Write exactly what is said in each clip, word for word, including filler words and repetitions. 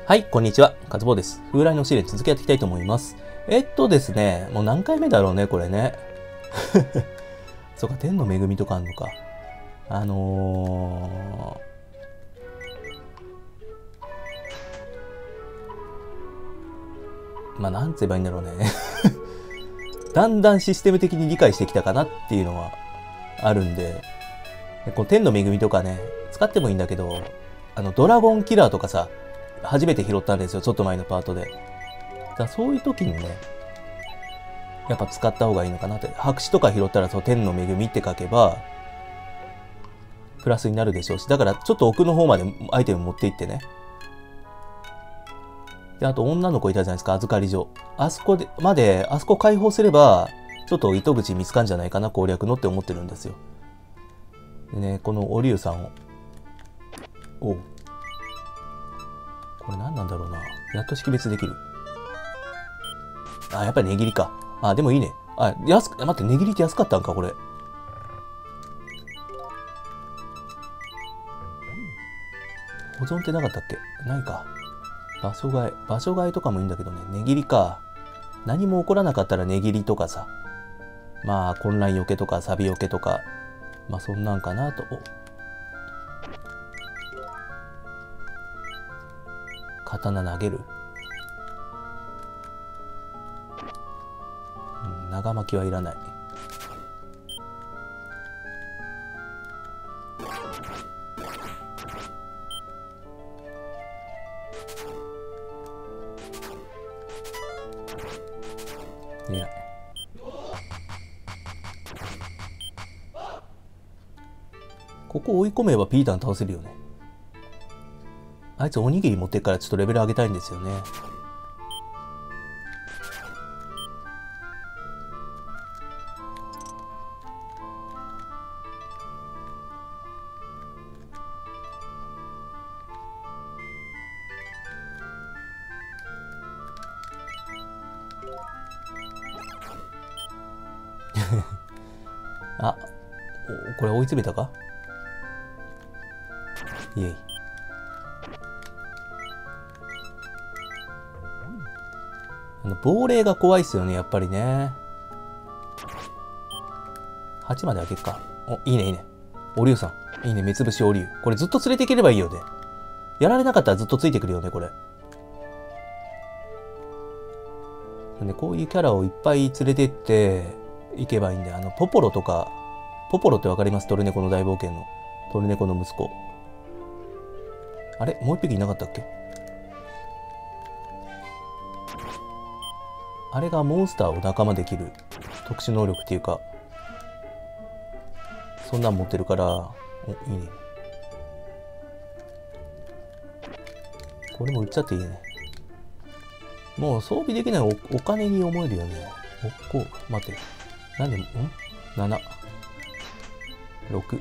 はい、こんにちは。カズボウです。風来の試練続きやっていきたいと思います。えっとですね、もう何回目だろうね、これね。そうか、天の恵みとかあんのか。あのー、まあ、なんて言えばいいんだろうね。だんだんシステム的に理解してきたかなっていうのはあるんで、この天の恵みとかね、使ってもいいんだけど、あの、ドラゴンキラーとかさ、初めて拾ったんですよ、ちょっと前のパートで。だからそういう時にね、やっぱ使った方がいいのかなって。白紙とか拾ったら、そう、天の恵みって書けば、プラスになるでしょうし、だからちょっと奥の方までアイテム持っていってね。で、あと女の子いたじゃないですか、預かり所。あそこで、まで、あそこ開放すれば、ちょっと糸口見つかんじゃないかな、攻略のって思ってるんですよ。でね、このお龍さんを。おう。これ何なんだろうな。やっと識別できる。あ、やっぱり値切りか。あ、でもいいね。あ、安く、待って、値切りって安かったんか、これ。保存ってなかったっけ？ないか。場所替え。場所替えとかもいいんだけどね。値切りか。何も起こらなかったら値切りとかさ。まあ、混乱よけとか、錆よけとか。まあ、そんなんかなと。お。刀投げる。うん、長巻きはいらない。いや。ここ追い込めばピータン倒せるよね。あいつおにぎり持ってっからちょっとレベル上げたいんですよね。あ、これ追い詰めたか？イエイ。あの亡霊が怖いっすよね、やっぱりね。はちまで開けっか。お、いいね、いいね。お龍さん。いいね、目つぶしお龍。これずっと連れていければいいよね。やられなかったらずっとついてくるよね、これ。でこういうキャラをいっぱい連れてっていけばいいんで、あの、ポポロとか、ポポロってわかります？トルネコの大冒険の。トルネコの息子。あれもう一匹いなかったっけ？あれがモンスターを仲間できる特殊能力っていうか、そんなん持ってるから、お、いいね。これも売っちゃっていいね。もう装備できない お, お金に思えるよね。おこう、待って。なんで、ん ?なな。ろく。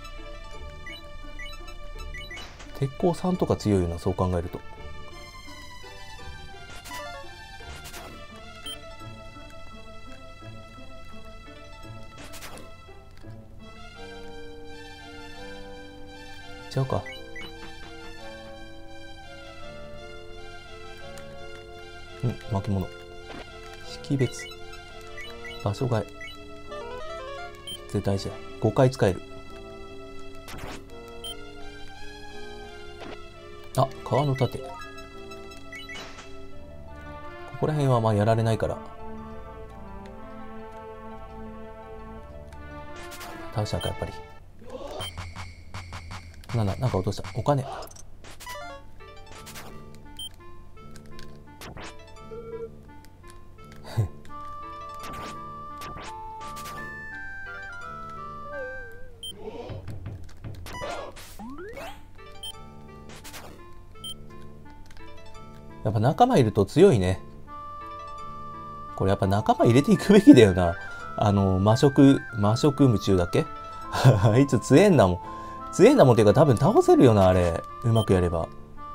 鉄鋼さんとか強いよな、そう考えると。いっちゃうか。うん、巻物。識別。場所替え。絶対大事だ。ごかい使える。あ、川の盾。ここら辺はまあやられないから。倒したか、やっぱり。なんだ、なんか落とした。お金。やっぱ仲間いると強いね。これやっぱ仲間入れていくべきだよな。あの、魔食、魔食夢中だっけ？あいつ強えんだもん。強えんだもんっていうか多分倒せるよな、あれ。うまくやれば。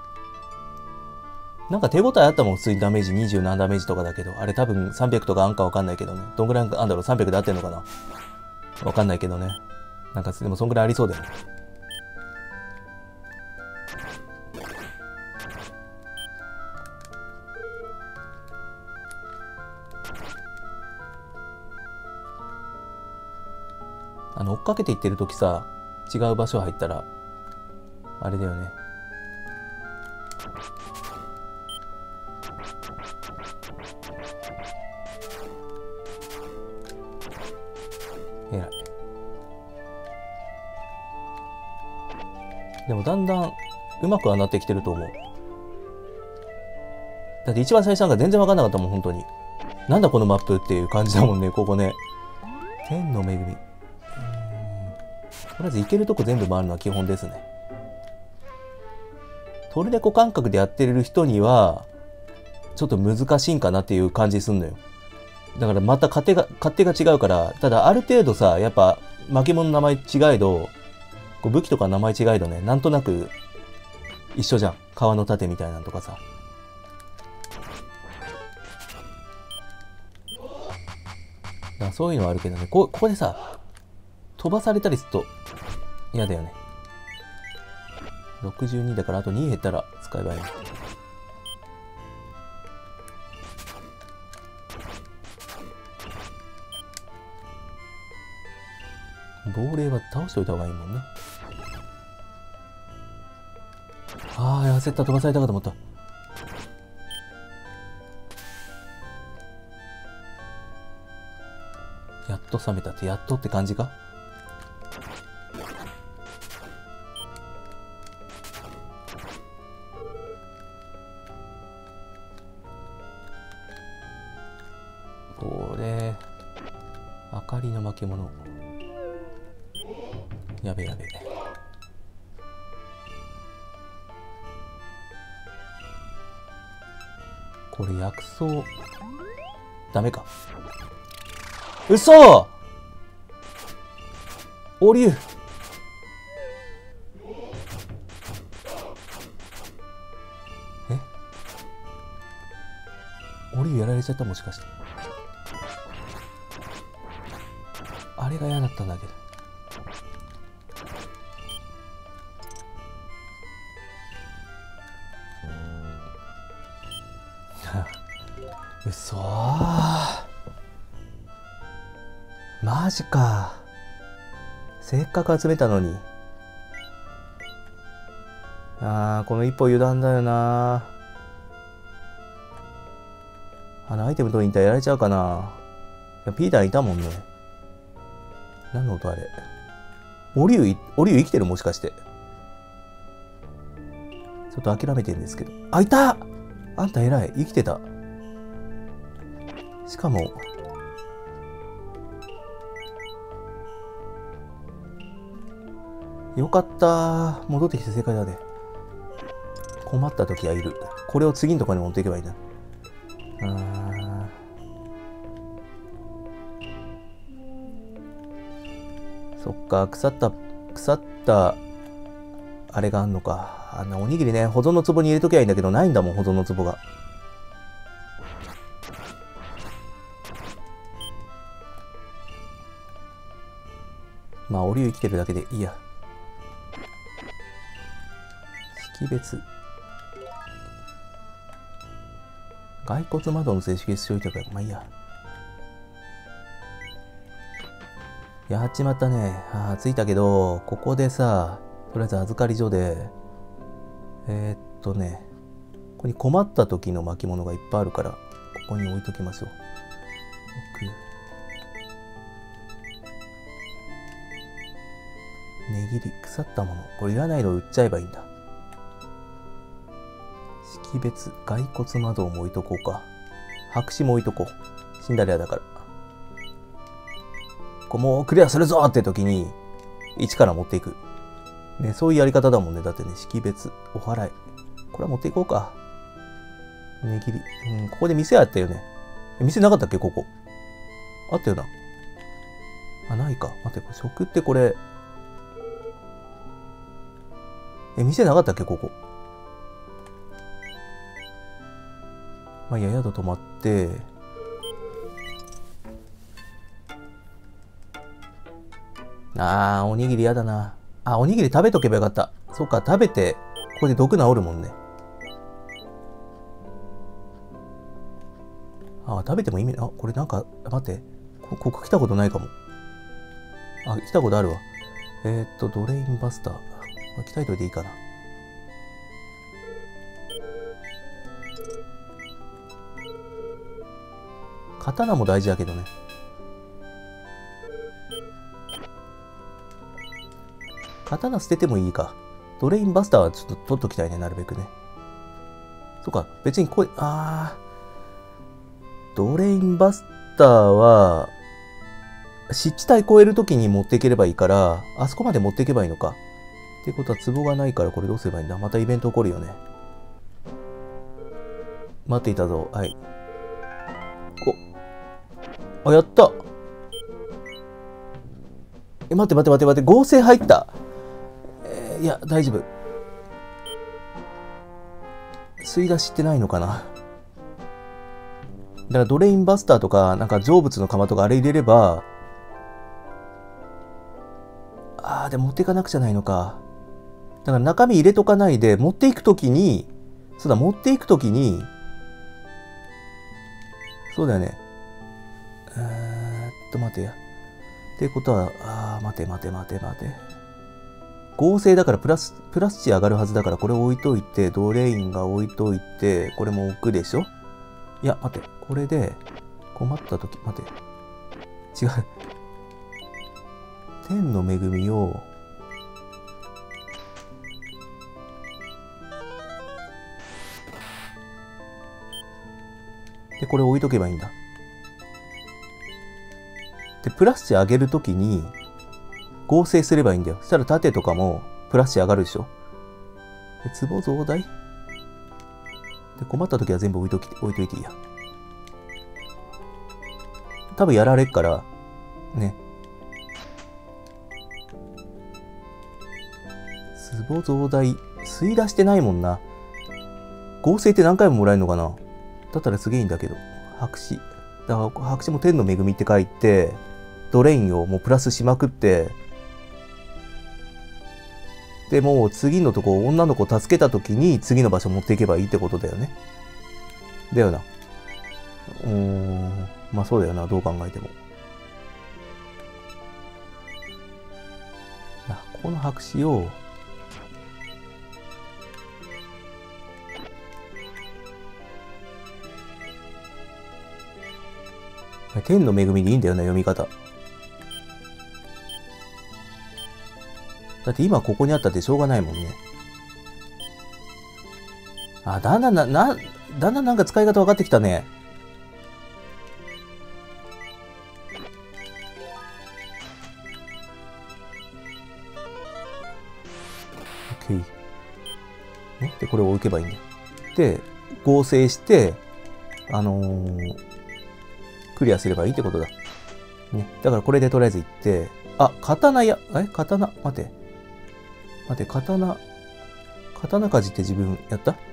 なんか手応えあったもん、普通にダメージにじゅうななダメージとかだけど。あれ多分さんびゃくとかあんかわかんないけどね。どんぐらいあんだろう？ さんびゃく で合ってんのかな？わかんないけどね。なんかでもそんぐらいありそうだよね。 あの追っかけていってる時さ、違う場所入ったらあれだよね。えらい。でもだんだんうまくはなってきてると思う。だって一番最初なんか全然わかんなかったもん、本当に。なんだこのマップっていう感じだもんね、ここね。天の恵み。うーん。とりあえず行けるとこ全部回るのは基本ですね。トルネコ感覚でやってる人には、ちょっと難しいんかなっていう感じすんのよ。だからまた勝手が、勝手が違うから、ただある程度さ、やっぱ、負け物の名前違えど、こう武器とか名前違えどね、なんとなく一緒じゃん。川の盾みたいなのとかさ。だからそういうのはあるけどね、こ、ここでさ、飛ばされたりすると嫌だよね。ろくじゅうにだからあとに減ったら使えばいい。亡霊は倒しておいた方がいいもんね。ああ、焦った。飛ばされたかと思った。やっと冷めたって、やっとって感じか。これ、明かりの巻物。やべやべ。これ薬草、ダメか。うそ！おりゅう。え？おりゅうやられちゃった、もしかして。あれが嫌だったんだけど。うそー。マジか。せっかく集めたのに。あー、この一歩油断だよな。あのアイテム取りに行ったらやられちゃうかな。いや、ピーターいたもんね。何の音あれ。オリュウ、オリュウ生きてるもしかして。ちょっと諦めてるんですけど。あ、いた！あんた偉い。生きてた。しかも、よかった。戻ってきて正解だね。困った時はいる。これを次のところに持っていけばいいな。あー。そっか、腐った、腐った、あれがあんのか。あの、おにぎりね、保存の壺に入れときゃいいんだけど、ないんだもん、保存の壺が。まあ、おりゅう生きてるだけでいいや。識別。骸骨窓の性識別しておいたから、まあいいや。やっちまったね。ああ、着いたけど、ここでさ、とりあえず預かり所で、えー、っとね、ここに困った時の巻物がいっぱいあるから、ここに置いときましょう。置く。ねぎり、腐ったもの。これいらないの売っちゃえばいいんだ。識別、骸骨窓も置いとこうか。白紙も置いとこう。死んだら嫌だから。こうもうクリアするぞって時に、一から持っていく。ね、そういうやり方だもんね。だってね、識別、お祓い。これは持っていこうか。ねぎり。うん、ここで店あったよね。店なかったっけここ。あったよな。あ、ないか。待って、これ食ってこれ。え、店なかったっけここ。まあ、いや、宿泊まって。あー、おにぎりやだな。あ、おにぎり食べとけばよかった。そっか、食べて、ここで毒治るもんね。あ、食べても意味、あ、これなんか、待って。こ、ここ来たことないかも。 あ、来たことあるわ。えー、っと、ドレインバスター。鍛えといていいかな。刀も大事だけどね。刀捨ててもいいか。ドレインバスターはちょっと取っときたいね、なるべくね。そっか、別にこれ、あー。ドレインバスターは、湿地帯超えるときに持っていければいいから、あそこまで持っていけばいいのか。ってことは、壺がないからこれどうすればいいんだ。またイベント起こるよね。待っていたぞ。はい。お。あ、やった。え、待って待って待って待って。合成入った。えー、いや、大丈夫。吸い出しってないのかな。だからドレインバスターとか、なんか成仏の釜とかあれ入れれば、あー、でも持っていかなくちゃないのか。だから中身入れとかないで、持っていくときに、そうだ、持っていくときに、そうだよね。えーっと、待てや。ってことは、あー、待て待て待て待て。合成だからプラス、プラス値上がるはずだから、これ置いといて、ドレインが置いといて、これも置くでしょ。いや、待って。これで、困ったとき、待て。違う。天の恵みを、で、これ置いとけばいいんだ。で、プラス値上げるときに、合成すればいいんだよ。そしたら盾とかも、プラス値上がるでしょ。で、壺増大で、困ったときは全部置いとき、置いといていいや。多分やられっから、ね。壺増大、吸い出してないもんな。合成って何回ももらえるのかな。だったらすげえいいんだけど。白紙。だから白紙も天の恵みって書いて、ドレインをもうプラスしまくって、で、もう次のとこ、女の子を助けたときに次の場所持っていけばいいってことだよね。だよな。うーん。まあそうだよな、どう考えても。あ、ここの白紙を、天の恵みでいいんだよな、読み方。だって今ここにあったってしょうがないもんね。あ、だんだんな、な、だんだんなんか使い方分かってきたね。OK。ね。で、これを置けばいいんだよ。で、合成して、あのー、クリアすればいいってことだ。ね。だからこれでとりあえず行って、あ、刀や、え刀待て。待て、刀、刀鍛冶って自分やった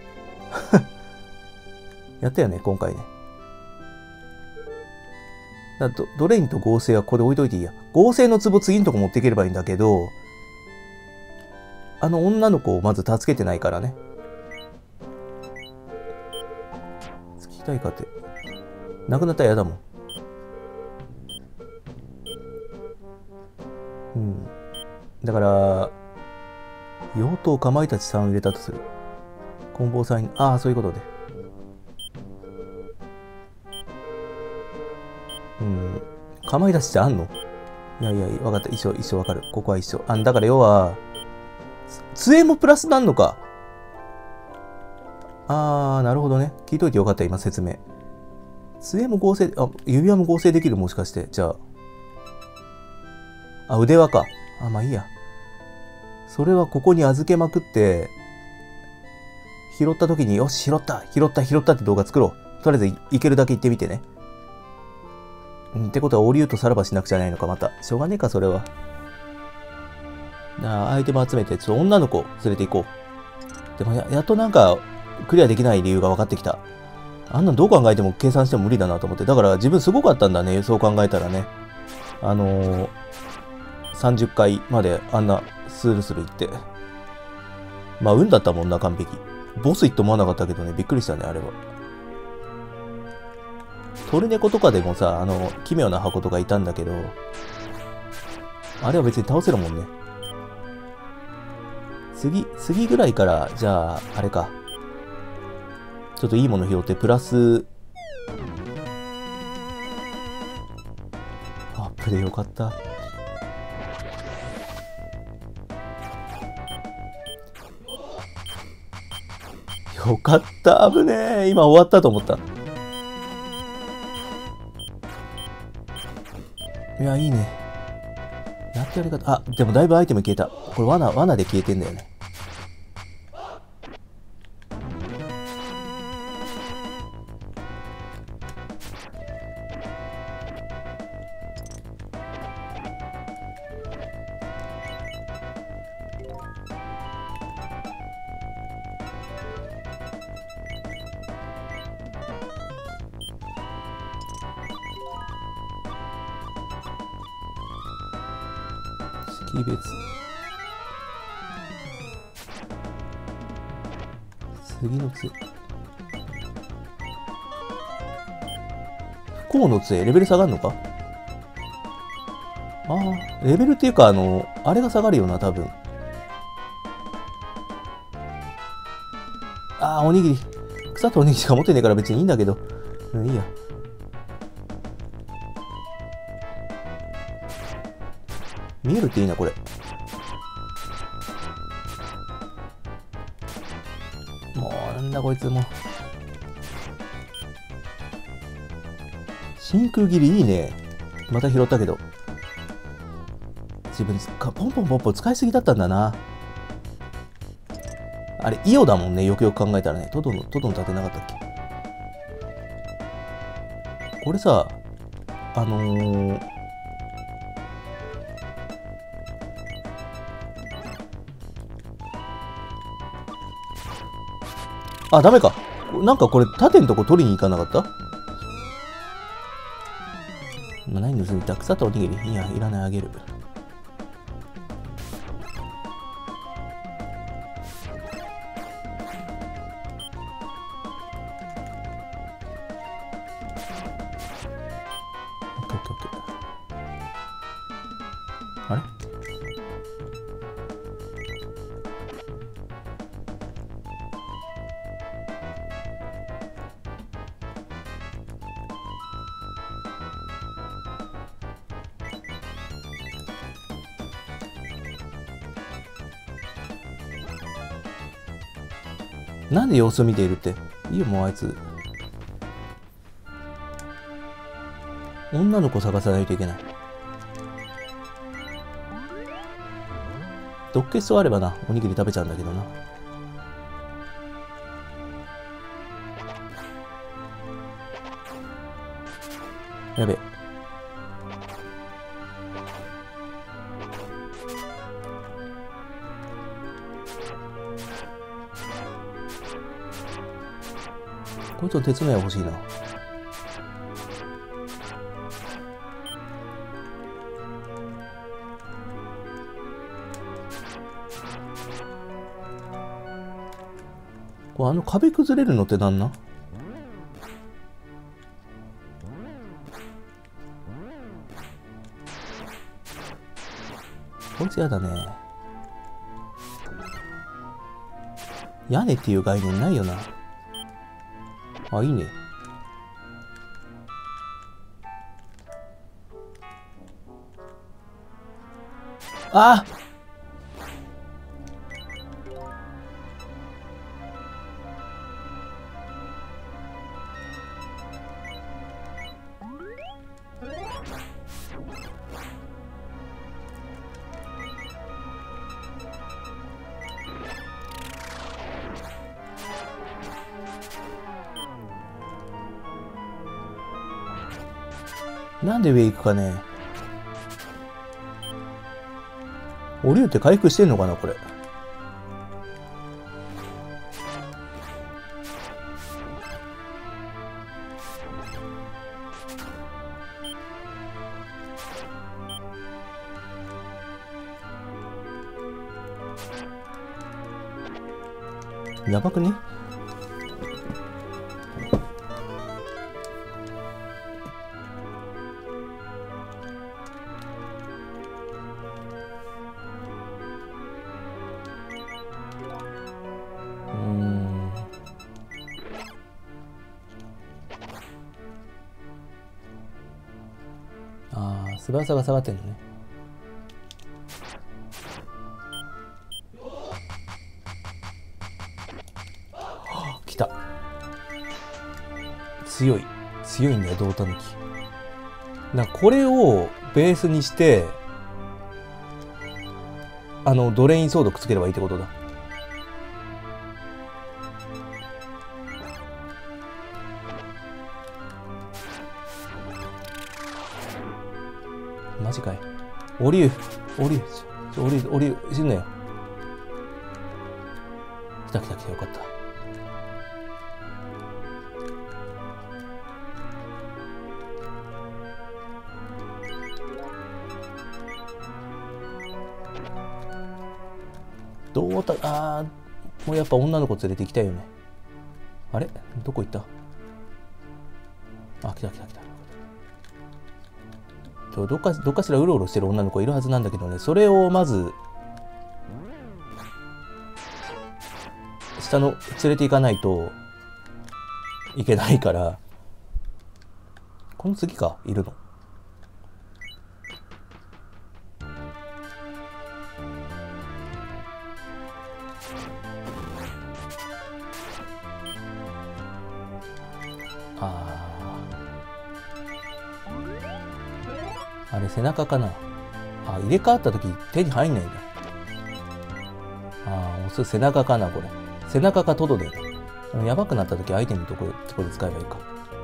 やったよね、今回ね。だドドレインと合成はここで置いといていいや。合成の壺次のとこ持っていければいいんだけど、あの女の子をまず助けてないからね。付きたいかって。なくなったら嫌だもん。うん。だから、妖刀かまいたちさん入れたとする。棍棒さんに、ああ、そういうことで。うん。かまいたちってあんの？いやいや、わかった。一緒、一緒わかる。ここは一緒。あんだから要は、杖もプラスなんのか。あー、なるほどね。聞いといてよかった、今説明。杖も合成、あ、指輪も合成できるもしかして。じゃあ。あ、腕輪か。あ、まあいいや。それはここに預けまくって、拾った時に、よし、拾った、拾った、拾ったって動画作ろう。とりあえずいけるだけ行ってみてね。うん、ってことは、オリューとさらばしなくちゃないのか、また。しょうがねえか、それは。なあ、アイテム集めて、ちょっと女の子連れて行こう。でもや、やっとなんか、クリアできない理由が分かってきた。あんなのどう考えても計算しても無理だなと思って。だから自分すごかったんだね、そう考えたらね。あのー、さんじゅっかいまであんなスルスルいって。まあ、運だったもんな、完璧。ボスいって思わなかったけどね、びっくりしたね、あれは。トルネコとかでもさ、あの、奇妙な箱とかいたんだけど、 あれは別に倒せるもんね。次、次ぐらいから、じゃあ、あれか。ちょっといいもの拾って、プラス、アップでよかった。よかった、危ねえ。今終わったと思った。いや、いいね。やってやり方。あ、でもだいぶアイテム消えた。これ罠、罠で消えてんだよね。識別。次の杖。不幸の杖、レベル下がるのか？ああ、レベルっていうか、あの、あれが下がるよな、多分。ああ、おにぎり。草とおにぎりしか持ってねえから別にいいんだけど。うん、いいや。見えるっていいな、これ。もう、なんだこいつも。真空切りいいね。また拾ったけど。自分か、ポンポンポンポン使いすぎだったんだな。あれ、イオだもんね、よくよく考えたらね。トドの、トドの盾なかったっけ？これさ、あのー、あ、ダメか。なんかこれ、盾のとこ取りに行かなかった？何盗みた？草とおにぎり。いや、いらない、あげる。オッケーオッケーオッケー。あれ？なんで様子を見ているって。いいよ、もうあいつ。女の子探さないといけない。毒消しとあればな、おにぎり食べちゃうんだけどな。やべ。こいつの鉄の矢欲しいな。これあの壁崩れるのってなんなん？こいつやだね。屋根っていう概念ないよな。あ、いいね。あっ！なんで上行くかね。降りるって回復してんのかな、これ。やばくね？ ああ、素早さが下がってんのね。はあ、来た。強い。強いんだよ、胴タヌキ。だからこれをベースにして、あの、ドレインソードくっつければいいってことだ。マジかい。降りる。降りる。ちょ、降りる。降りる。死ぬなよ。来た来た来た。よかった。どうた、あー、もうやっぱ女の子連れて行きたいよね。あれどこ行った？あ、来た来た来た。どっか、どっかしらうろうろしてる女の子いるはずなんだけどね、それをまず、下の連れて行かないといけないから、この次か、いるの。ああ。あれ背中かな。あ、入れ替わった時手に入んないんだ。ああ、押す背中かな、これ。背中かトドだよね。やばくなった時アイテムのところ、とこで使えばいいか。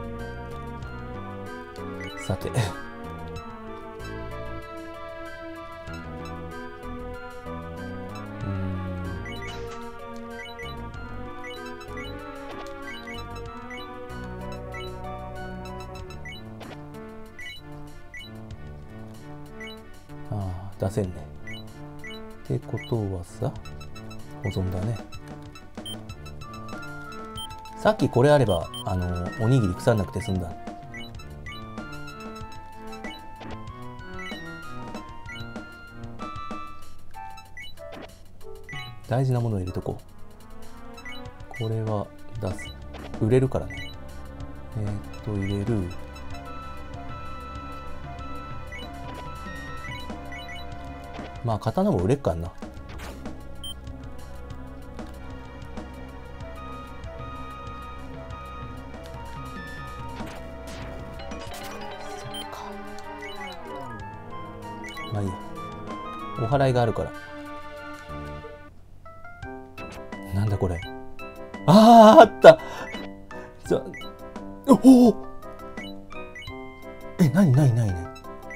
さて。ああ、出せんね。ってことはさ、保存だね。さっきこれあれば、あの、おにぎり腐んなくて済んだ。大事なものを入れとこう。これは出す。売れるからね。えー、っと、入れる。まあ、刀も売れっかんな。そっか。まあいいや。お祓いがあるから。なんだこれ。ああ、あったじゃ、おおえ、なになになになに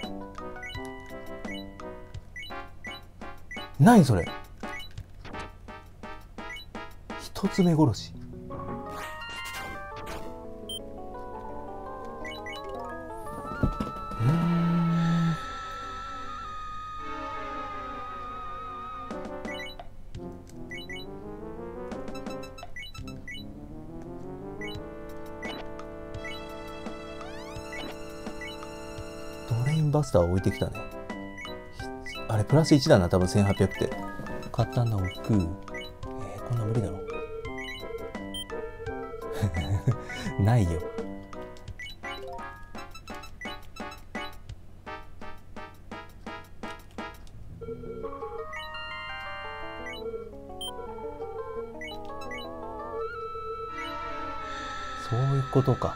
なにそれ一つ目殺し。うーん。ドレインバスターを置いてきたね。あれプラスいちだな、多分せんはっぴゃくって。刀を置く。えー、こんな無理だろ。ないよ。そういうことか。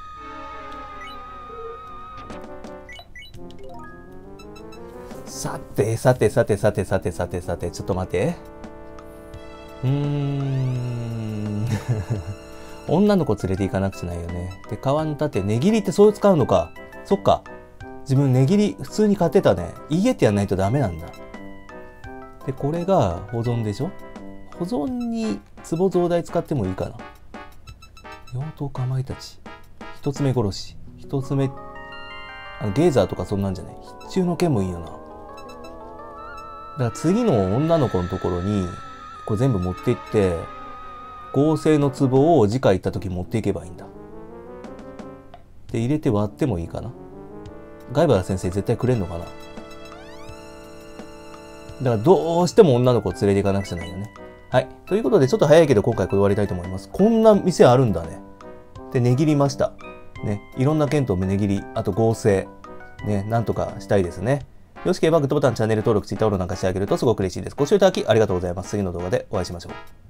さてさてさてさてさてさてさてちょっと待て。うーん女の子連れて行かなくちゃないよね。で、川の盾、値切りってそう使うのか。そっか。自分値切り普通に買ってたね。家ってやんないとダメなんだ。で、これが保存でしょ。保存に壺増大使ってもいいかな。妖刀かまいたち。一つ目殺し。一つ目、あのゲーザーとかそんなんじゃない。必中の剣もいいよな。だから次の女の子のところに、これ全部持っていって、合成の壺を次回行った時持っていけばいいんだ。で、入れて割ってもいいかな。貝原先生絶対くれんのかな。だからどうしても女の子を連れて行かなくちゃないよね。はい。ということで、ちょっと早いけど今回これ終わりたいと思います。こんな店あるんだね。で、値切りました。ね。いろんな剣と値切り、あと合成。 ね、なんとかしたいですね。よろしければグッドボタン、チャンネル登録、ツイッターフォローなんかしてあげるとすごく嬉しいです。ご視聴いただきありがとうございます。次の動画でお会いしましょう。